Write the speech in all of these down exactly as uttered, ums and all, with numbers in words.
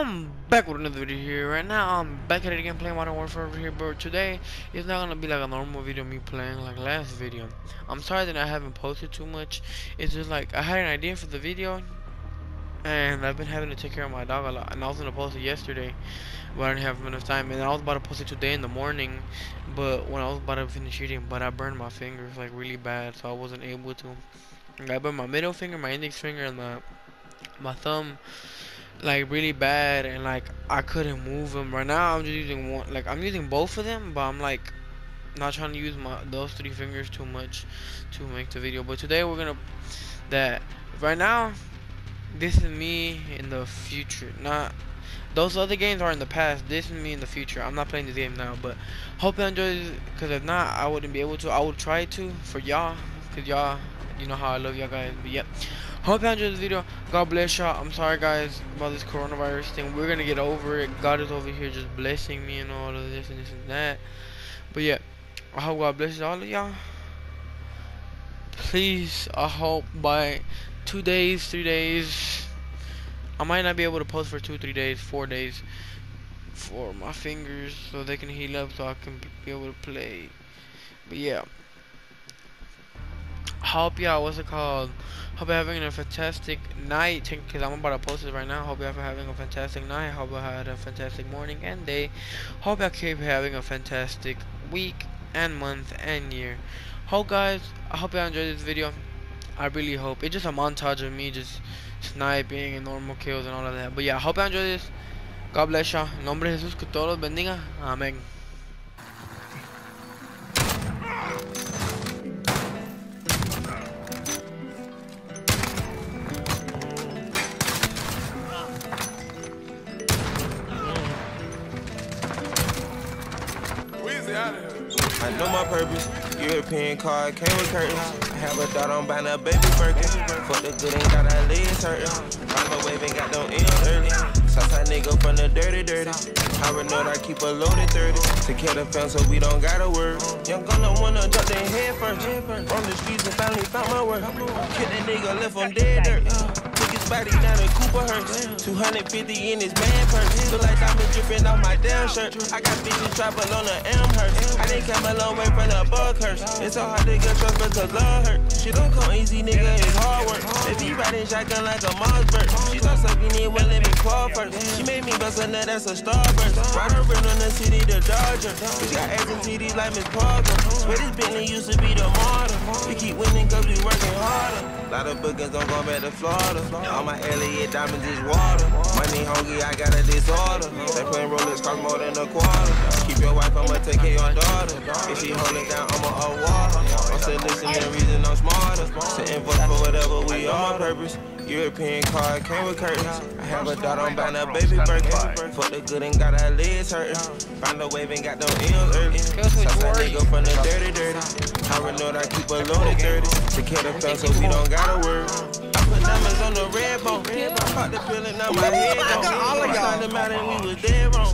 I'm back with another video here. Right now I'm back at it again playing Modern Warfare over here, but today it's not gonna be like a normal video me playing like last video. I'm sorry that I haven't posted too much. It's just like I had an idea for the video and I've been having to take care of my dog a lot, and I was gonna post it yesterday but I didn't have enough time, and I was about to post it today in the morning, but when I was about to finish eating, but I burned my fingers like really bad, so I wasn't able to. I burned my middle finger, my index finger, and my my thumb like really bad, and like I couldn't move them. Right now I'm just using one, like I'm using both of them, but I'm like not trying to use my those three fingers too much to make the video. But today we're gonna that right now this is me in the future. Not those other games are in the past. This is me in the future. I'm not playing this game now, but hope you enjoy this, because if not I wouldn't be able to. I would try to for y'all, because y'all, you know how I love y'all guys. But yep, hope you enjoyed this video. God bless y'all. I'm sorry guys about this coronavirus thing. We're gonna get over it. God is over here just blessing me and all of this and this and that. But yeah, I hope God blesses all of y'all. Please, I hope by two days, three days, I might not be able to post for two, three days, four days for my fingers so they can heal up so I can be able to play. But yeah, hope y'all, what's it called? Hope you're having a fantastic night, because I'm about to post it right now. Hope you're having a fantastic night. Hope you had a fantastic morning and day. Hope y'all keep having a fantastic week and month and year. Hope guys, I hope y'all enjoyed this video. I really hope. It's just a montage of me just sniping and normal kills and all of that. But yeah, I hope y'all enjoyed this. God bless y'all. En nombre de Jesús, que todos los bendiga. Amén. I know my purpose. European car came with curtains. I have a dot on buying a Bby Berkin. Fuck the good, ain't got our legs hurting. Find my wave, ain't got no M's early. Southside nigga from the dirty, dirty. I know I keep a loaded thirty. To kill the fam so we don't gotta work. Young gonna wanna jump their head first. On the streets and finally found my work. Kill that nigga, left him dead dirt. Took his body down to Cooper Hearst. two hundred fifty in his man purse. Look like diamonds dripping off my damn shirt. I got bitches trapping on the Amherst. I didn't come a long way from the Buckhurst. It's so hard to get trust but to love her. She don't come easy, nigga, it's hard work. They be riding shotgun like a Mossberg. She start sucking it, well, let me call first. She made me bust a nut, that's a starburst. Ride her around on the city, the Dodger. Bitch got ass and titties like Miss Parker. Swear this Bentley used to be the martyr. We keep winning cause we working harder. Lot of bookings don't go back to Florida. All my Elliot diamonds is water. Money hungry, I got a disorder. They playing Rolex cost more than a quarter. Keep your wife, I'ma take care of your daughter. If she hold it down, I'ma award her. I'm still listening, reason I'm smarter. Sitting vote for whatever we on my purpose. European car came with curtains. I have a dot on buying a Bby Berkin. Fuck the good, ain't got our legs hurting. Find a wave, ain't got no M's early. Southside nigga from the dirty, dirty. I know I keep a loaded thirty. To kill the fam so we don't gotta work. I put diamonds on the red bone. I popped the pill and now my head on. All of y'all. The matter, we was dead wrong.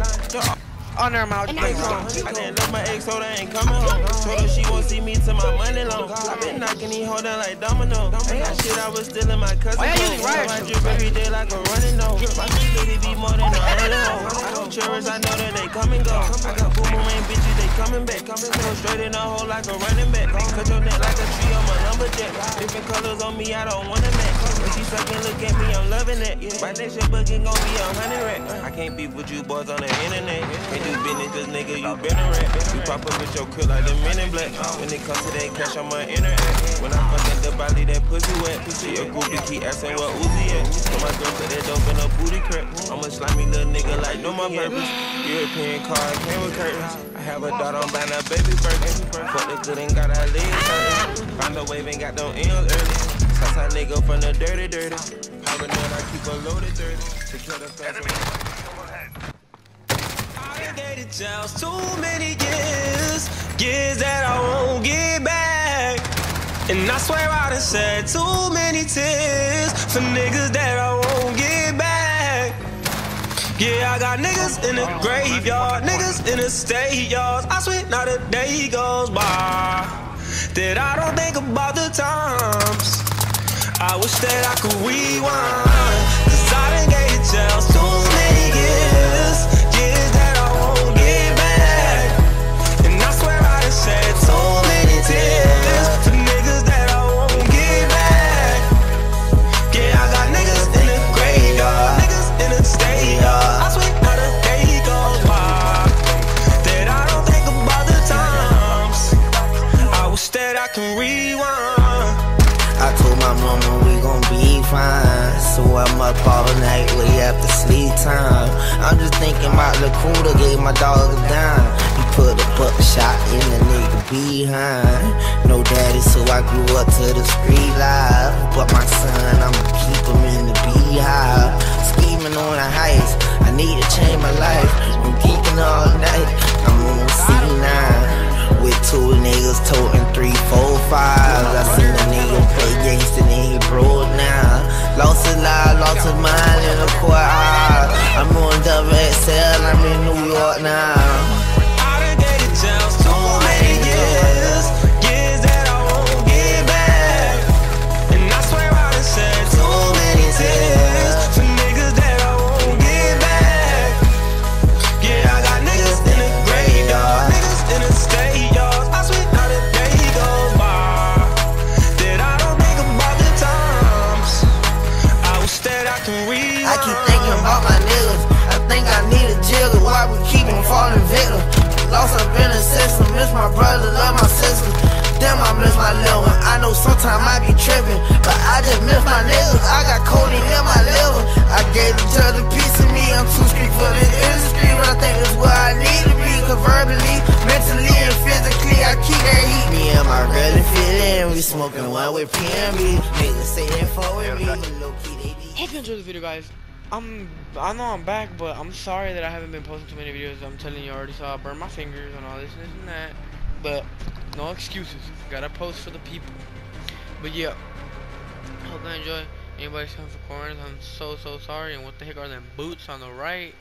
Oh, never mind. I didn't love my ex, so they ain't coming home. Told her she won't see me till my money long. I been knocking these hoes down like dominoes. Ain't that shit I was stealing my cousin. Why you using riot I shoes? drip every day like a running nose. My security be more than a hundred hoes. I don't cherish, I know that they come and go. I got boomerang bitches, they coming back. Go straight in the hole like a running back. Cut your neck like a tree on my lumberjack. Different colors on me, I don't wanna match. When she sucking, look at me, I'm loving that. My next year booking gon' be a hundred racks. I can't beef with you boys on the internet. Can't do business, just nigga. You been a rat. You pop up with your crib like the men in black. When it comes to that cash, I'ma interact. When I fucking the body, that pussy wet. See your groupie keep asking what Uzi at. So my girl put that dope in a booty crack. I'm a slimy little nigga like know my purpose. European car came with curtains. I have a dot on buying a Bby Berkin. Fuck the good, ain't got our legs hurting. Find a wave, ain't got no M's early. Southside nigga from the dirty, dirty. I know I keep a loaded thirty. To kill the fast. Gated jails, too many years, years that I won't get back. And I swear I done shed too many tears for niggas that I won't get back. Yeah, I got niggas in the graveyard, niggas in the state yards. I swear not a day goes by that I don't think about the times. I wish that I could rewind, cause I done gated jails, too many years. way after sleep time. I'm just thinking about the cooler, gave my dog a dime. He put a buckshot in the nigga behind. No daddy, so I grew up to the street life. But my son, I'ma keep him in the beehive. Scheming on the heights, I need to change my life. I'm geeking all night, I'm on C nine. With two niggas toting three, four, fives. I seen a nigga play gangsta, then he broke now. Lost his life, lost his mind in the courthouse. I'm on double X L, I'm in New York now. I done gave it chance too many years, years that I won't get back. And I swear I done shed too many tears for niggas that I won't get back. Yeah, I got niggas in the graveyard, niggas in the state yards. I swear not a day goes by that I don't think about the times I wish that I can read. I keep thinking about my niggas. I think I need a jigger. Why we keep on falling victim? Lost up in the system. Miss my brother, love my sister. Damn, I miss my little one. I know sometimes I be tripping, but I just miss my niggas. I got Cody in my liver. I gave each other a piece of me. I'm too street for this industry, but I think that's where I need to be. Cause verbally, mentally, and physically, I keep that heat. Me and my really fit in. We smoking one with P M B. Niggas say they fuck with me, but low key they be. Hope you enjoyed the video, guys. I'm, I know I'm back, but I'm sorry that I haven't been posting too many videos. I'm telling you, I already saw I burned my fingers and all this and this and that. But no excuses. Gotta post for the people. But yeah, hope you enjoy. Anybody's coming for corners, I'm so so sorry. And what the heck are them boots on the right?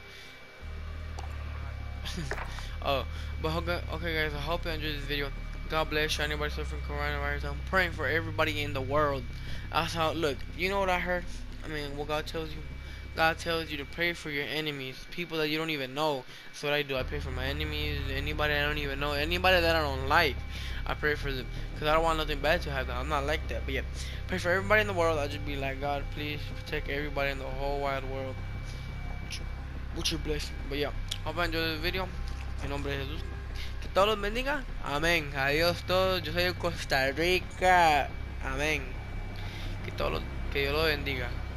Oh, but okay, okay, guys. I hope you enjoyed this video. God bless you. Anybody suffering coronavirus, I'm praying for everybody in the world. That's how. Look, you know what I heard? I mean, what God tells you. God tells you to pray for your enemies, people that you don't even know. That's what I do. I pray for my enemies, anybody I don't even know, anybody that I don't like. I pray for them, because I don't want nothing bad to happen. I'm not like that. But yeah, pray for everybody in the world. I'll just be like, God, please protect everybody in the whole wide world with your, with your blessing. But yeah, hope you enjoyed the video. En nombre de Jesús, que todos los bendiga. Amén. Adiós todos. Yo soy de Costa Rica. Amén. Que todos los, que Dios los bendiga.